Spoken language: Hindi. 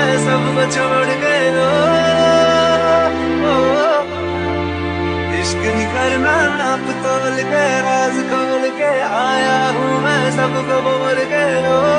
सबको छोड़ के ओ, इश्क नहीं करना नाप तोल के राज खोल के आया हूँ मैं सबको बोल के